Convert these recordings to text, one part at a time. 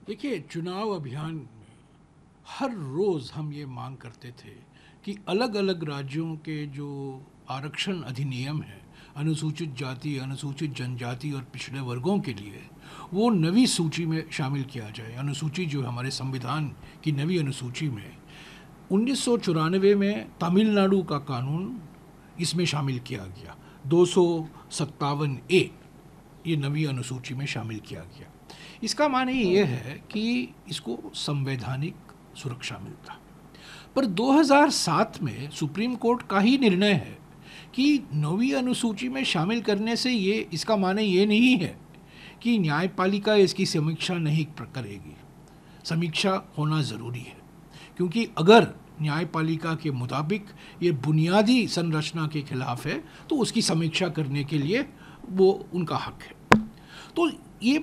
देखिए, चुनाव अभियान में हर रोज़ हम ये मांग करते थे कि अलग अलग राज्यों के जो आरक्षण अधिनियम है, अनुसूचित जाति, अनुसूचित जनजाति और पिछड़े वर्गों के लिए, वो नवी सूची में शामिल किया जाए। अनुसूची जो हमारे संविधान की नवी अनुसूची में 1994 में तमिलनाडु का कानून इसमें शामिल किया गया। 257A ये नवी अनुसूची में शामिल किया गया। इसका माने ये है कि इसको संवैधानिक सुरक्षा मिलता। पर 2007 में सुप्रीम कोर्ट का ही निर्णय है कि नवी अनुसूची में शामिल करने से ये इसका माने ये नहीं है कि न्यायपालिका इसकी समीक्षा नहीं करेगी। समीक्षा होना ज़रूरी है, क्योंकि अगर न्यायपालिका के मुताबिक ये बुनियादी संरचना के खिलाफ है तो उसकी समीक्षा करने के लिए वो उनका हक है। तो ये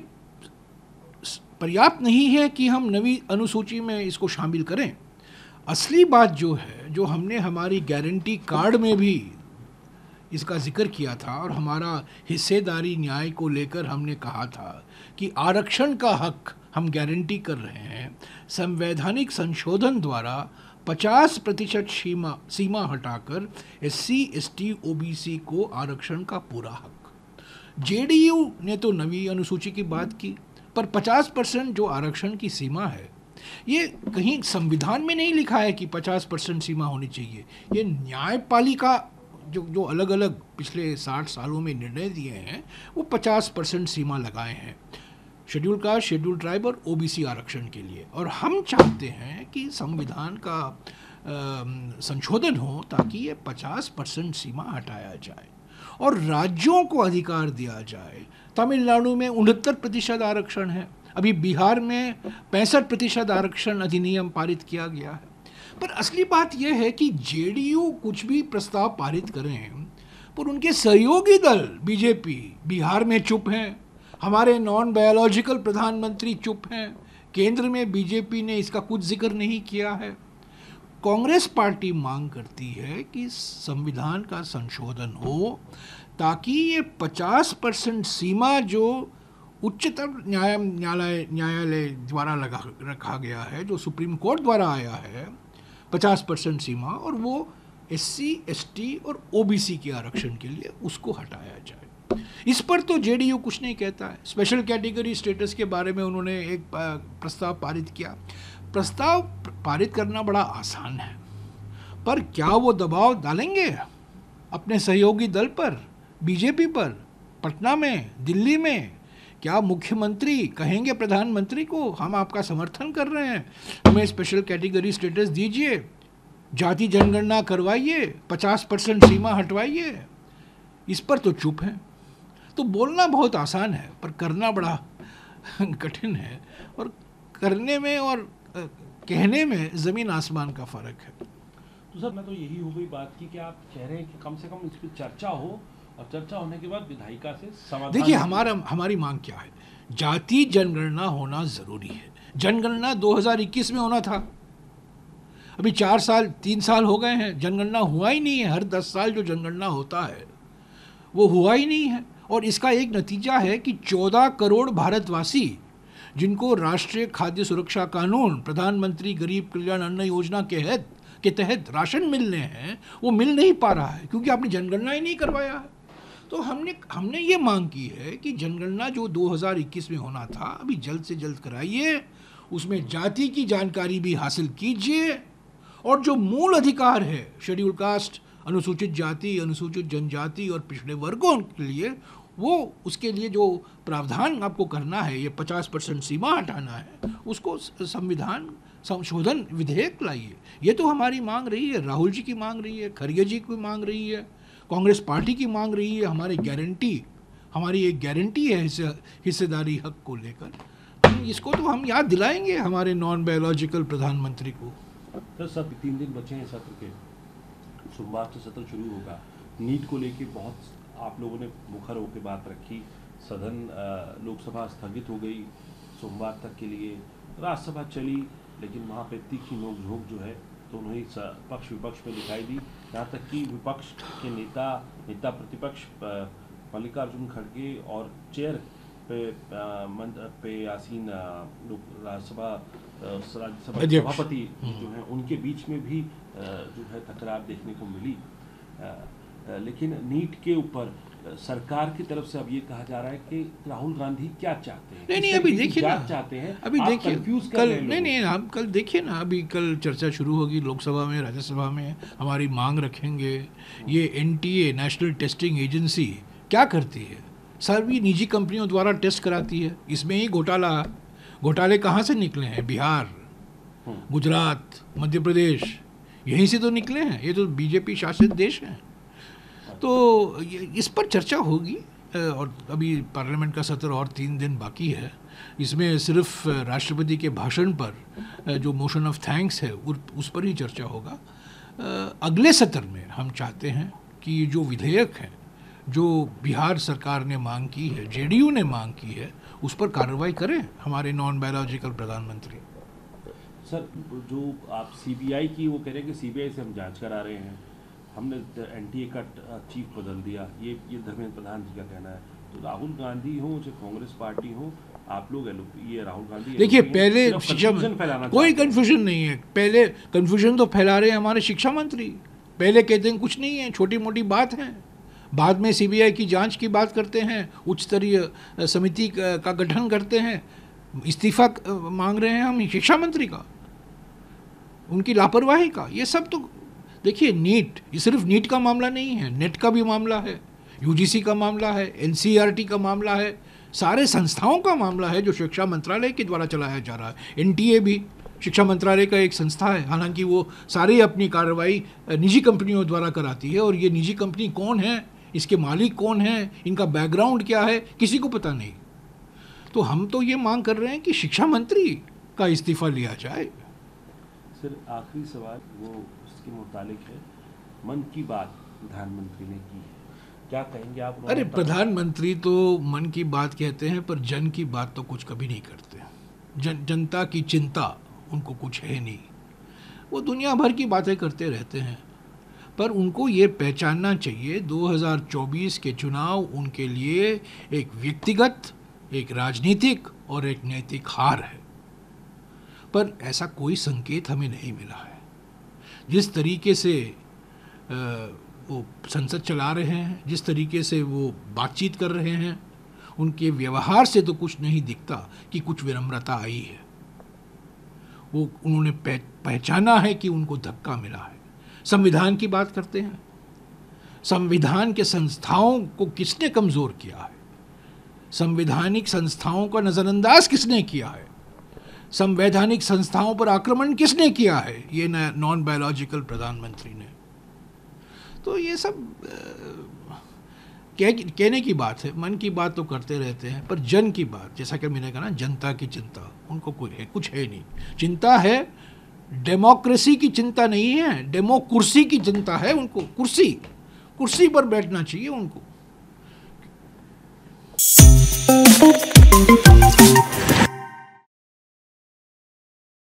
पर्याप्त नहीं है कि हम नवी अनुसूची में इसको शामिल करें। असली बात जो है, जो हमने हमारी गारंटी कार्ड में भी इसका जिक्र किया था और हमारा हिस्सेदारी न्याय को लेकर हमने कहा था कि आरक्षण का हक हम गारंटी कर रहे हैं। संवैधानिक संशोधन द्वारा 50% सीमा हटाकर SC, ST, OBC को आरक्षण का पूरा हक। JDU ने तो नवी अनुसूची की बात की, पर 50% जो आरक्षण की सीमा है, ये कहीं संविधान में नहीं लिखा है कि 50% सीमा होनी चाहिए। ये न्यायपालिका जो अलग अलग पिछले 60 सालों में निर्णय दिए हैं, वो 50% सीमा लगाए हैं शेड्यूल कास्ट, शेड्यूल ट्राइब और OBC आरक्षण के लिए। और हम चाहते हैं कि संविधान का संशोधन हो ताकि ये 50% सीमा हटाया जाए और राज्यों को अधिकार दिया जाए। तमिलनाडु में 69% आरक्षण है, अभी बिहार में 65% आरक्षण अधिनियम पारित किया गया है। पर असली बात यह है कि JDU कुछ भी प्रस्ताव पारित करें, पर उनके सहयोगी दल BJP बिहार में चुप हैं, हमारे नॉन बायोलॉजिकल प्रधानमंत्री चुप हैं, केंद्र में BJP ने इसका कुछ जिक्र नहीं किया है। कांग्रेस पार्टी मांग करती है कि संविधान का संशोधन हो ताकि ये 50% सीमा जो उच्चतम न्यायालय द्वारा रखा गया है, जो सुप्रीम कोर्ट द्वारा आया है, 50% सीमा, और वो SC, ST और OBC के आरक्षण के लिए उसको हटाया जाए। इस पर तो JDU कुछ नहीं कहता है। स्पेशल कैटेगरी स्टेटस के बारे में उन्होंने एक प्रस्ताव पारित किया। प्रस्ताव पारित करना बड़ा आसान है, पर क्या वो दबाव डालेंगे अपने सहयोगी दल पर, BJP पर, पटना में, दिल्ली में? क्या मुख्यमंत्री कहेंगे प्रधानमंत्री को हम आपका समर्थन कर रहे हैं, हमें स्पेशल कैटेगरी स्टेटस दीजिए, जाति जनगणना करवाइए, 50% सीमा हटवाइए? इस पर तो चुप है। तो बोलना बहुत आसान है, पर करना बड़ा कठिन है, और करने में और कहने में ज़मीन आसमान का फ़र्क है। तो सर, मैं तो यही हो गई बात की कि आप कह रहे हैं कि कम से कम इस पर चर्चा हो, और चर्चा होने के बाद विधायिका से समाधान। देखिए, हमारी मांग क्या है? जाति जनगणना होना ज़रूरी है। जनगणना 2021 में होना था, अभी 3 साल हो गए हैं, जनगणना हुआ ही नहीं है। हर 10 साल जो जनगणना होता है वो हुआ ही नहीं है, और इसका एक नतीजा है कि 14 करोड़ भारतवासी जिनको राष्ट्रीय खाद्य सुरक्षा कानून, प्रधानमंत्री गरीब कल्याण अन्न योजना के तहत राशन मिलने हैं, वो मिल नहीं पा रहा है, क्योंकि आपने जनगणना ही नहीं करवाया है। तो हमने ये मांग की है कि जनगणना जो 2021 में होना था, अभी जल्द से जल्द कराइए, उसमें जाति की जानकारी भी हासिल कीजिए, और जो मूल अधिकार है शेड्यूल कास्ट, अनुसूचित जाति, अनुसूचित जनजाति और पिछड़े वर्गों के लिए, वो उसके लिए जो प्रावधान आपको करना है, ये 50% सीमा हटाना है, उसको संविधान संशोधन विधेयक लाइए। ये तो हमारी मांग रही है, राहुल जी की मांग रही है, खरगे जी की मांग रही है, कांग्रेस पार्टी की मांग रही है। हमारी एक गारंटी है हिस्सेदारी हक को लेकर। इसको तो हम याद दिलाएंगे हमारे नॉन बायोलॉजिकल प्रधानमंत्री को। सर, 3 दिन बचे हैं सत्र के, सोमवार से सत्र शुरू होगा। नीट को लेके बहुत आप लोगों ने मुखर होकर बात रखी, सदन लोकसभा स्थगित हो गई सोमवार तक के लिए, राज्यसभा चली, लेकिन वहाँ पे तीखी नोकझोंक जो है दोनों ही पक्ष विपक्ष में दिखाई दी। यहाँ तक कि विपक्ष के नेता प्रतिपक्ष मल्लिकार्जुन खड़गे और चेयर पे आसीन राज्यसभा अध्यक्ष सभापति जो हैं उनके बीच में भी जो है तकरार देखने को मिली। लेकिन नीट के ऊपर सरकार की तरफ से अब ये कहा जा रहा है कि राहुल गांधी क्या चाहते हैं। नहीं अभी देखिए ना, चाहते हैं अभी देखिए कल नहीं हम कल देखिए ना, अभी कल चर्चा शुरू होगी लोकसभा में, राज्यसभा में हमारी मांग रखेंगे। ये NTA नेशनल टेस्टिंग एजेंसी क्या करती है? सभी निजी कंपनियों द्वारा टेस्ट कराती है। इसमें ही घोटाले कहाँ से निकले हैं? बिहार, गुजरात, मध्य प्रदेश, यहीं से तो निकले हैं। ये तो बीजेपी शासित देश है। तो इस पर चर्चा होगी और अभी पार्लियामेंट का सत्र और 3 दिन बाकी है। इसमें सिर्फ राष्ट्रपति के भाषण पर जो मोशन ऑफ थैंक्स है उस पर ही चर्चा होगा। अगले सत्र में हम चाहते हैं कि जो विधेयक है जो बिहार सरकार ने मांग की है, JDU ने मांग की है, उस पर कार्रवाई करें हमारे नॉन बायोलॉजिकल प्रधानमंत्री। सर जो आप CBI की वो कह रहे हैं कि CBI से हम जांच करा रहे हैं, हमने NTA का चीफ बदल दिया, ये धर्मेंद्र प्रधान जी का कहना है। तो राहुल गांधी हो चाहे कांग्रेस पार्टी हो, आप लोग ये राहुल गांधी देखिए पहले शिक्षा कोई कन्फ्यूजन नहीं है। पहले कन्फ्यूजन तो फैला रहे हैं हमारे शिक्षा मंत्री। पहले कहते हैं कुछ नहीं है, छोटी मोटी बात है, बाद में CBI की जांच की बात करते हैं, उच्च स्तरीय समिति का गठन करते हैं, इस्तीफा मांग रहे हैं हम शिक्षा मंत्री का, उनकी लापरवाही का। ये सब तो देखिए नीट, ये सिर्फ नीट का मामला नहीं है, नेट का भी मामला है, UGC का मामला है, NCERT का मामला है, सारे संस्थाओं का मामला है जो शिक्षा मंत्रालय के द्वारा चलाया जा रहा है। NTA भी शिक्षा मंत्रालय का एक संस्था है, हालांकि वो सारी अपनी कार्रवाई निजी कंपनियों द्वारा कराती है। और ये निजी कंपनी कौन है, इसके मालिक कौन हैं, इनका बैकग्राउंड क्या है, किसी को पता नहीं। तो हम तो ये मांग कर रहे हैं कि शिक्षा मंत्री का इस्तीफा लिया जाए। सर आखिरी सवाल वो उसके मुतालिक है, मन की बात प्रधानमंत्री ने की है, क्या कहेंगे आप? अरे प्रधानमंत्री तो मन की बात कहते हैं पर जन की बात तो कुछ कभी नहीं करते। जनता की चिंता उनको कुछ है नहीं। वो दुनिया भर की बातें करते रहते हैं, पर उनको ये पहचानना चाहिए 2024 के चुनाव उनके लिए एक व्यक्तिगत, एक राजनीतिक और एक नैतिक हार है। पर ऐसा कोई संकेत हमें नहीं मिला है। जिस तरीके से वो संसद चला रहे हैं, जिस तरीके से वो बातचीत कर रहे हैं, उनके व्यवहार से तो कुछ नहीं दिखता कि कुछ विनम्रता आई है। वो उन्होंने पहचाना है कि उनको धक्का मिला है। संविधान की बात करते हैं, संविधान के संस्थाओं को किसने कमज़ोर किया है? संवैधानिक संस्थाओं का नज़रअंदाज किसने किया है? संवैधानिक संस्थाओं पर आक्रमण किसने किया है? ये नॉन बायोलॉजिकल प्रधानमंत्री ने। तो ये सब कहने की बात है, मन की बात तो करते रहते हैं, पर जन की बात, जैसा कि मैंने कहा ना, जनता की चिंता उनको कुछ है नहीं। चिंता है डेमोक्रेसी की चिंता नहीं है, डेमोकुर्सी की चिंता है उनको। कुर्सी पर बैठना चाहिए उनको।